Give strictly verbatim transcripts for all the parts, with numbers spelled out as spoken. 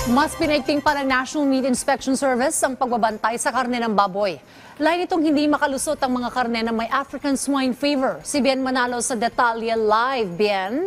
Mas pinaigting pa ng National Meat Inspection Service ang pagbabantay sa karne ng baboy. Lain itong hindi makalusot ang mga karne na may African swine fever. Si Bien Manalo sa Detalye Live. Bien?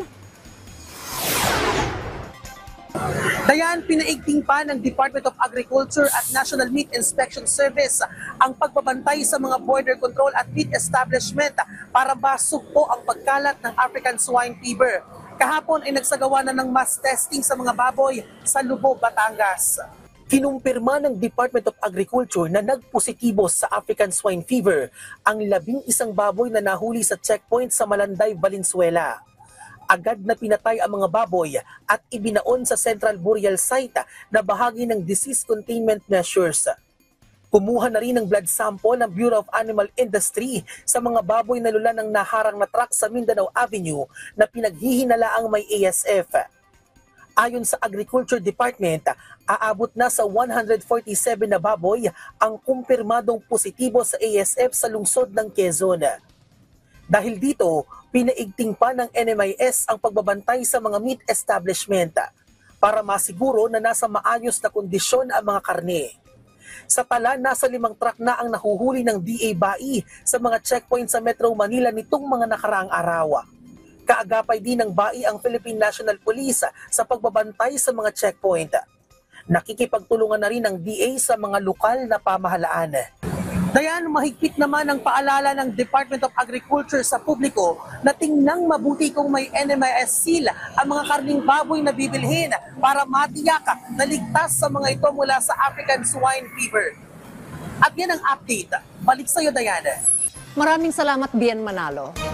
Dayan, pinaigting pa ng Department of Agriculture at National Meat Inspection Service ang pagbabantay sa mga border control at meat establishment para masugpo ang pagkalat ng African swine fever. Kahapon ay nagsagawa na ng mass testing sa mga baboy sa Lubog, Batangas. Kinumpirma ng Department of Agriculture na nagpositibo sa African swine fever ang labing isang baboy na nahuli sa checkpoint sa Malanday, Valenzuela. Agad na pinatay ang mga baboy at ibinaon sa Central Burial Site na bahagi ng disease containment measures. Kumuha na rin ng blood sample ng Bureau of Animal Industry sa mga baboy na lula ng naharang na truck sa Mindanao Avenue na pinaghihinalaang may A S F. Ayon sa Agriculture Department, aabot na sa one hundred forty-seven na baboy ang kumpirmadong positibo sa A S F sa lungsod ng Quezon. Dahil dito, pinaigting pa ng N M I S ang pagbabantay sa mga meat establishment para masiguro na nasa maayos na kondisyon ang mga karne. Sa tala, nasa limang truck na ang nahuhuli ng D A B A I sa mga checkpoint sa Metro Manila nitong mga nakaraang araw. Kaagapay din ng B A I ang Philippine National Police sa pagbabantay sa mga checkpoint. Nakikipagtulungan na rin ng D A sa mga lokal na pamahalaan. Dayan, mahigpit naman ang paalala ng Department of Agriculture sa publiko na tingnang mabuti kung may N M I S seal ang mga karning baboy na bibilhin para matiyak na ligtas sa mga ito mula sa African swine fever. At yan ang update. Balik sa iyo, Diana. Maraming salamat, Bien Manalo.